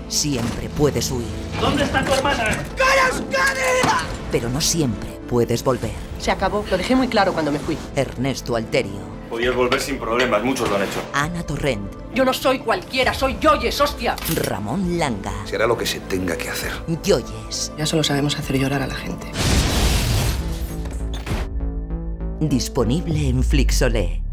Siempre puedes huir. ¿Dónde está tu hermana? Pero no siempre puedes volver. Se acabó. Lo dejé muy claro cuando me fui. Ernesto Alterio. Podías volver sin problemas, muchos lo han hecho. Ana Torrent. Yo no soy cualquiera, soy Yoyes, hostia. Ramón Langa. Se hará lo que se tenga que hacer. Yoyes. Ya solo sabemos hacer llorar a la gente. Disponible en Flixolé.